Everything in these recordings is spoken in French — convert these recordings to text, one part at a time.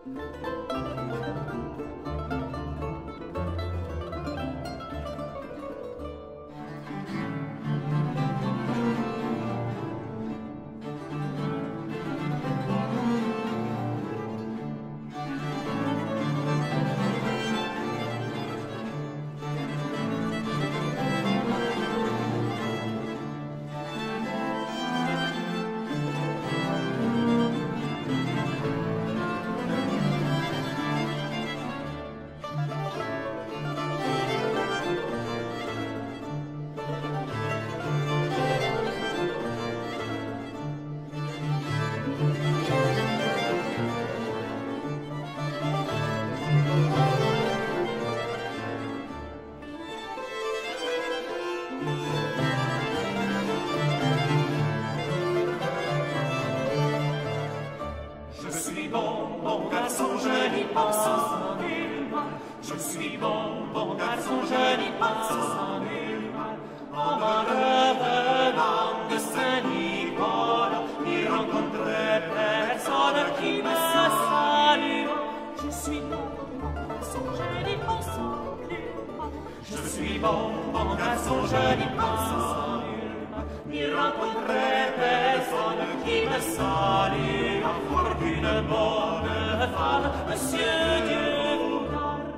Bon garçon, je n'y pense en nul mal. Je suis bon garçon, je n'y pense en nul mal. En m'en revenant de Saint-Nicolas, y rencontrer personne qui me salue. Je suis bon garçon, je n'y pense en nul mal. Je suis bon garçon, je n'y pense en nul mal. Y rencontrer personne qui me salue. Pour une bonne femme, Monsieur Dieu vous garde.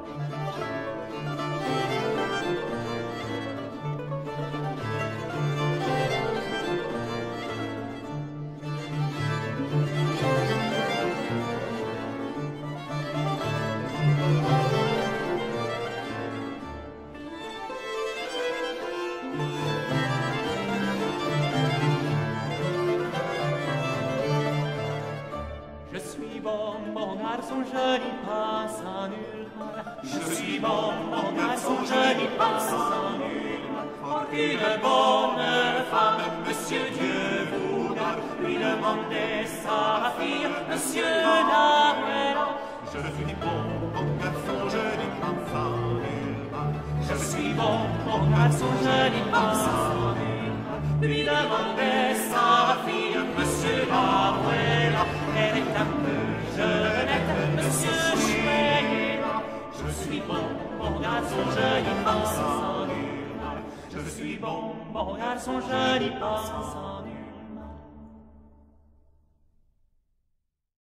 Je suis bon garçon, je n'y pense en nul mal. Je suis bon garçon, je n'y pense en nul mal. Pour une bonne femme, Monsieur Dieu vous garde, lui demandez sa fille, Monsieur Laruella. Je suis bon garçon, je n'y pense en nul mal. Je suis bon garçon, je n'y pense en nul mal. Lui demandez sa fille, Monsieur Laruella. Elle est un peu jeunette, Monsieur Chouet. Je suis bon garçon, je n'y pense en nul mal. Je suis bon garçon, je n'y pense en nul mal.